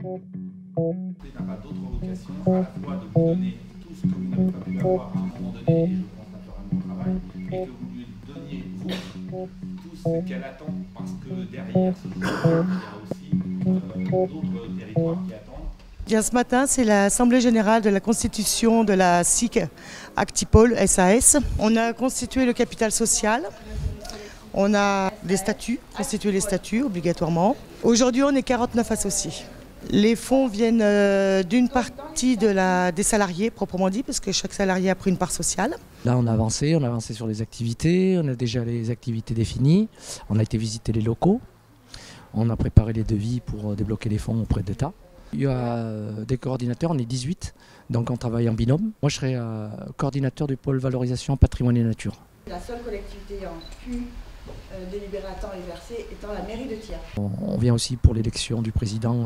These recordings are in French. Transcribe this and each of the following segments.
n'a pas d'autre vocation à la fois de vous donner tout ce que vous n'avez pas pu avoir à un moment donné, et je pense naturellement au travail, et que vous lui donniez, vous, tout ce qu'elle attend, parce que derrière ce jour, il y a aussi d'autres territoires qui attendent. Bien, ce matin, c'est l'Assemblée générale de la constitution de la SIC Actipol SAS. On a constitué le capital social. On a des statuts, constitué les statuts obligatoirement. Aujourd'hui, on est 49 associés. Les fonds viennent d'une partie des salariés, proprement dit, parce que chaque salarié a pris une part sociale. Là, on a avancé sur les activités, on a déjà les activités définies, on a été visiter les locaux, on a préparé les devis pour débloquer les fonds auprès de l'État. Il y a des coordinateurs, on est 18, donc on travaille en binôme. Moi, je serai coordinateur du pôle valorisation patrimoine et nature. La seule collectivité ayant pu délibérer à temps et verser étant la mairie de Thiers. On vient aussi pour l'élection du président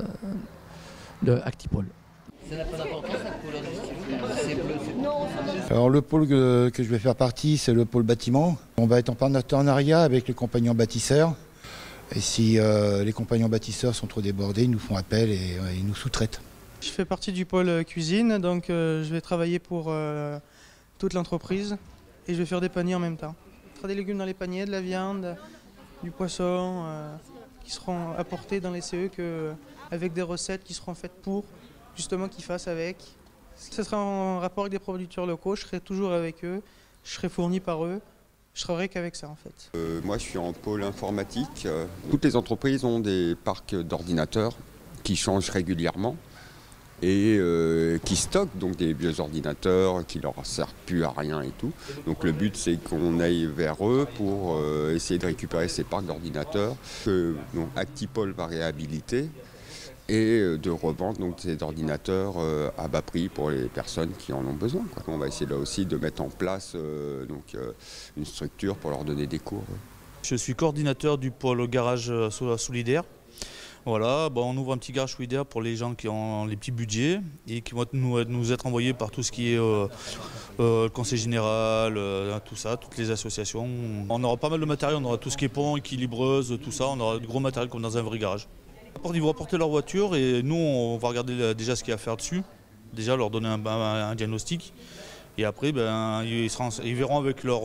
de Actipol. Ça n'a pas d'importance, cette pôle. Alors le pôle que je vais faire partie, c'est le pôle bâtiment. On va être en partenariat avec les compagnons bâtisseurs. Et si les compagnons bâtisseurs sont trop débordés, ils nous font appel et ils nous sous-traitent. Je fais partie du pôle cuisine, donc je vais travailler pour toute l'entreprise et je vais faire des paniers en même temps. Des légumes dans les paniers, de la viande, du poisson qui seront apportés dans les CE avec des recettes qui seront faites pour, justement qu'ils fassent avec. Ce sera en rapport avec des producteurs locaux, je serai toujours avec eux, je serai fourni par eux. Je travaillerai qu'avec ça en fait. Moi je suis en pôle informatique. Toutes les entreprises ont des parcs d'ordinateurs qui changent régulièrement et qui stockent donc des vieux ordinateurs qui leur servent plus à rien et tout. Donc le but c'est qu'on aille vers eux pour essayer de récupérer ces parcs d'ordinateurs que Actipol va réhabiliter et de revendre donc ces ordinateurs à bas prix pour les personnes qui en ont besoin. On va essayer là aussi de mettre en place une structure pour leur donner des cours. Je suis coordinateur du pôle garage solidaire. Voilà, on ouvre un petit garage solidaire pour les gens qui ont les petits budgets et qui vont nous être envoyés par tout ce qui est le conseil général, tout ça, toutes les associations. On aura pas mal de matériel, on aura tout ce qui est pont, équilibreuse, tout ça, on aura du gros matériel comme dans un vrai garage. Ils vont apporter leur voiture et nous on va regarder déjà ce qu'il y a à faire dessus, déjà leur donner un diagnostic et après ils verront avec leur,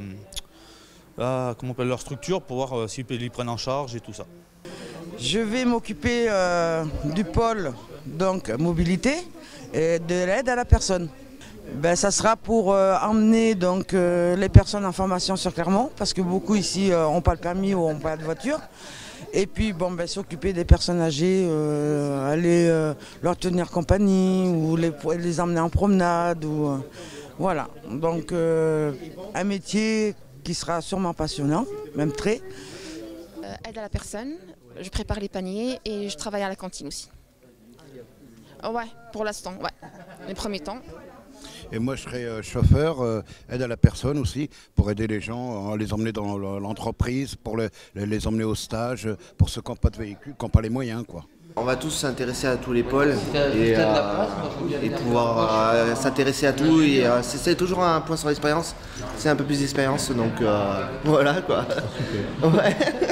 leur structure pour voir s'ils les prennent en charge et tout ça. Je vais m'occuper du pôle donc mobilité et de l'aide à la personne. Ça sera pour emmener donc, les personnes en formation sur Clermont parce que beaucoup ici n'ont pas le permis ou n'ont pas de voiture. Et puis s'occuper des personnes âgées, aller leur tenir compagnie ou les emmener en promenade. Voilà, donc un métier qui sera sûrement passionnant, même très. Aide à la personne, je prépare les paniers et je travaille à la cantine aussi. Ouais, pour l'instant, ouais, les premiers temps. Et moi je serai chauffeur, aide à la personne aussi, pour aider les gens, les emmener dans l'entreprise, pour les emmener au stage, pour ceux qui n'ont pas de véhicule, qui n'ont pas les moyens, quoi. On va tous s'intéresser à tous les pôles et pouvoir s'intéresser à tout. C'est toujours un point sur l'expérience, c'est un peu plus d'expérience, donc voilà quoi. Ouais.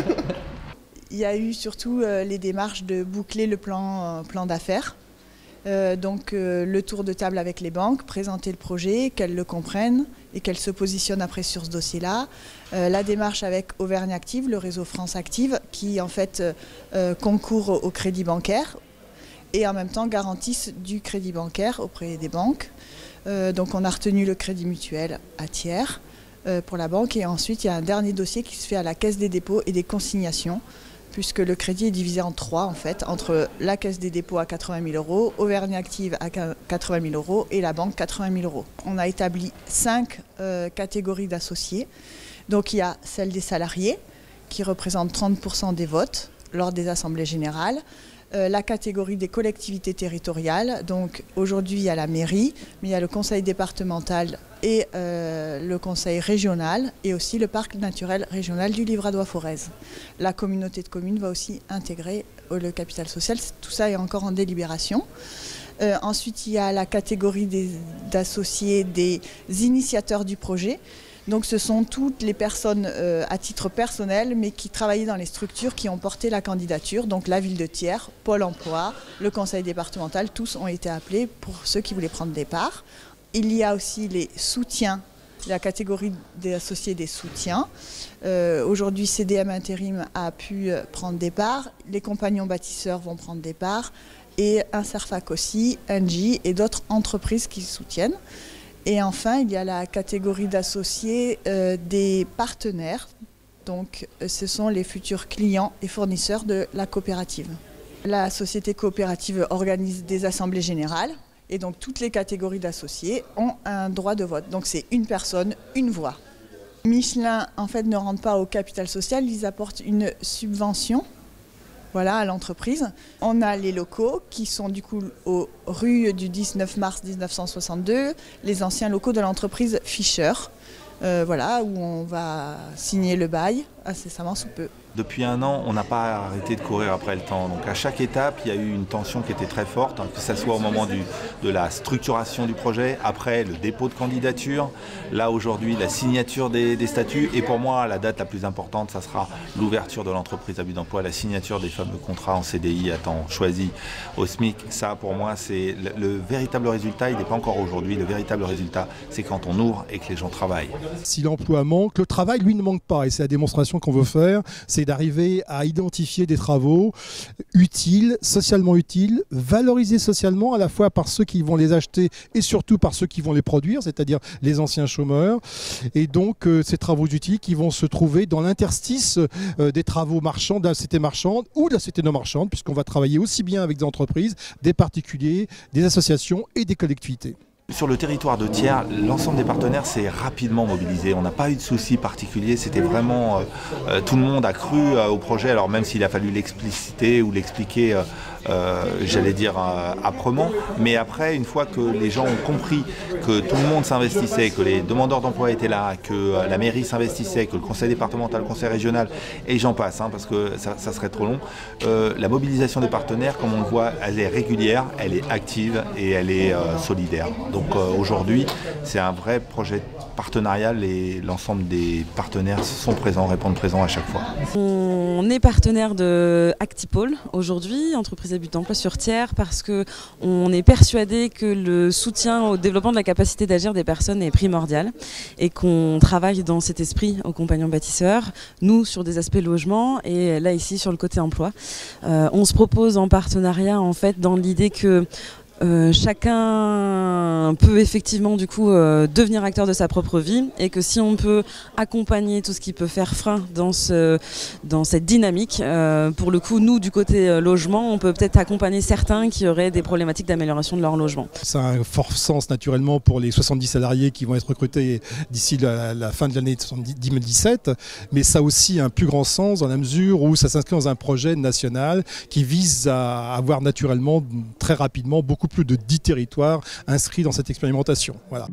Il y a eu surtout les démarches de boucler le plan d'affaires. Donc le tour de table avec les banques, présenter le projet, qu'elles le comprennent et qu'elles se positionnent après sur ce dossier-là. La démarche avec Auvergne Active, le réseau France Active, qui en fait concourt au crédit bancaire et en même temps garantissent du crédit bancaire auprès des banques. Donc on a retenu le crédit mutuel à Thiers pour la banque et ensuite il y a un dernier dossier qui se fait à la Caisse des dépôts et des consignations, puisque le crédit est divisé en trois en fait, entre la Caisse des dépôts à 80 000 €, Auvergne Active à 80 000 € et la banque 80 000 €. On a établi 5 catégories d'associés. Donc il y a celle des salariés, qui représente 30% des votes lors des assemblées générales. La catégorie des collectivités territoriales, donc aujourd'hui il y a la mairie, mais il y a le conseil départemental et le conseil régional et aussi le parc naturel régional du Livradois-Forez. La communauté de communes va aussi intégrer le capital social, tout ça est encore en délibération. Ensuite il y a la catégorie d'associés des initiateurs du projet. Donc ce sont toutes les personnes à titre personnel, mais qui travaillaient dans les structures qui ont porté la candidature, donc la ville de Thiers, Pôle emploi, le conseil départemental, tous ont été appelés pour ceux qui voulaient prendre des parts. Il y a aussi les soutiens, la catégorie des associés des soutiens. Aujourd'hui, CDM Intérim a pu prendre des parts, les compagnons bâtisseurs vont prendre des parts, et Inserfac aussi, Engie et d'autres entreprises qui soutiennent. Et enfin, il y a la catégorie d'associés des partenaires. Donc, ce sont les futurs clients et fournisseurs de la coopérative. La société coopérative organise des assemblées générales. Et donc, toutes les catégories d'associés ont un droit de vote. Donc, c'est une personne, une voix. Michelin, en fait, ne rentre pas au capital social. Ils apportent une subvention. Voilà, à l'entreprise. On a les locaux qui sont du coup aux rues du 19 mars 1962, les anciens locaux de l'entreprise Fischer, voilà, où on va signer le bail incessamment sous peu. Depuis un an, on n'a pas arrêté de courir après le temps. Donc à chaque étape, il y a eu une tension qui était très forte, que ce soit au moment de la structuration du projet, après le dépôt de candidature, là aujourd'hui la signature des statuts, et pour moi la date la plus importante, ça sera l'ouverture de l'entreprise à but d'emploi, la signature des fameux contrats en CDI à temps choisi au SMIC. Ça pour moi c'est le véritable résultat, il n'est pas encore aujourd'hui, le véritable résultat c'est quand on ouvre et que les gens travaillent. Si l'emploi manque, le travail lui ne manque pas, et c'est la démonstration qu'on veut faire, c'est d'arriver à identifier des travaux utiles, socialement utiles, valorisés socialement à la fois par ceux qui vont les acheter et surtout par ceux qui vont les produire, c'est-à-dire les anciens chômeurs. Et donc ces travaux utiles qui vont se trouver dans l'interstice des travaux marchands, de la société marchande ou de la société non marchande, puisqu'on va travailler aussi bien avec des entreprises, des particuliers, des associations et des collectivités. Sur le territoire de Thiers, l'ensemble des partenaires s'est rapidement mobilisé. On n'a pas eu de soucis particuliers. C'était vraiment... tout le monde a cru au projet, alors même s'il a fallu l'expliciter ou l'expliquer, j'allais dire, âprement. Mais après, une fois que les gens ont compris que tout le monde s'investissait, que les demandeurs d'emploi étaient là, que la mairie s'investissait, que le conseil départemental, le conseil régional, et j'en passe, parce que ça serait trop long, la mobilisation des partenaires, comme on le voit, elle est régulière, elle est active et elle est solidaire. Donc aujourd'hui, c'est un vrai projet partenarial et l'ensemble des partenaires sont présents, répondent présents à chaque fois. On est partenaire de Actipol aujourd'hui, entreprise à but d'emploi sur Thiers, parce qu'on est persuadé que le soutien au développement de la capacité d'agir des personnes est primordial et qu'on travaille dans cet esprit aux compagnons bâtisseurs, nous sur des aspects logement et là ici sur le côté emploi. On se propose en partenariat en fait dans l'idée que chacun peut effectivement du coup devenir acteur de sa propre vie et que si on peut accompagner tout ce qui peut faire frein dans cette dynamique, pour le coup nous du côté logement on peut peut-être accompagner certains qui auraient des problématiques d'amélioration de leur logement. Ça a un fort sens naturellement pour les 70 salariés qui vont être recrutés d'ici la fin de l'année 2017, mais ça a aussi un plus grand sens dans la mesure où ça s'inscrit dans un projet national qui vise à avoir naturellement très rapidement beaucoup plus de 10 territoires inscrits dans cette expérimentation. Voilà.